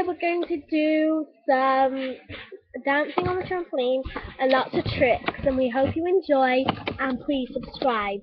we're going to do some dancing on the trampoline and lots of tricks, and we hope you enjoy, and please subscribe.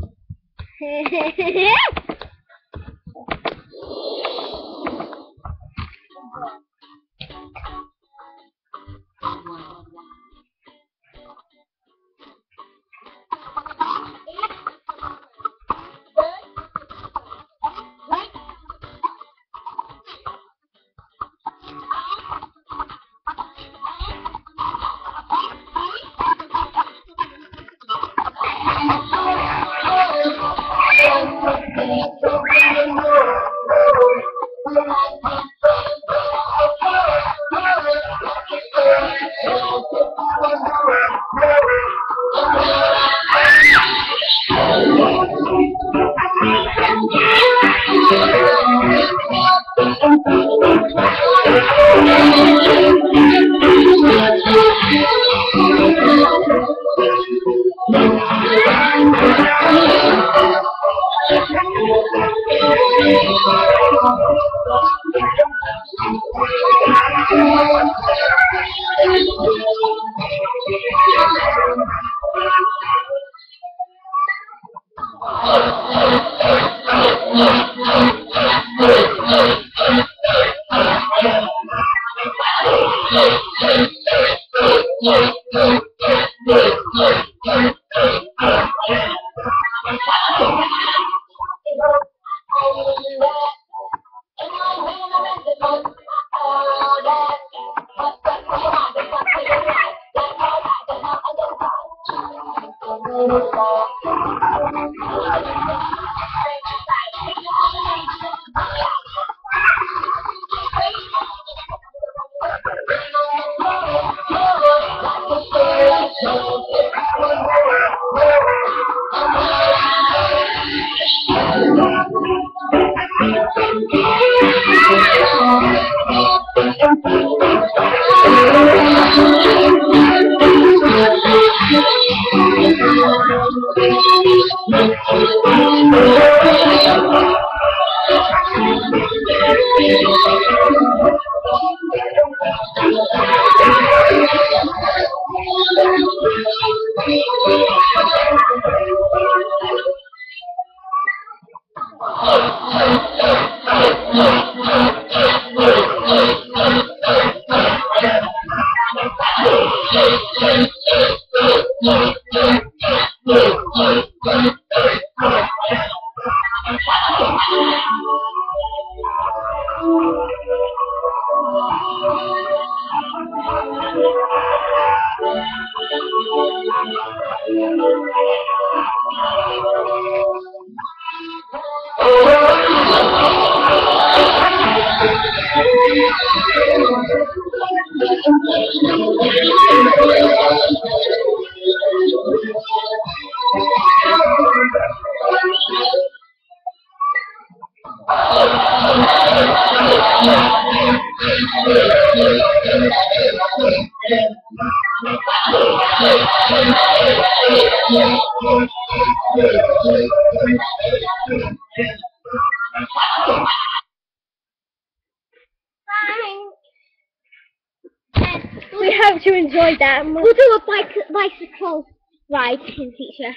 We hope you enjoyed that. We'll do a bicycle ride in the future.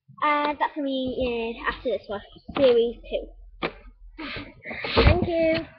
That's going to be after this one, series 2. Thank you.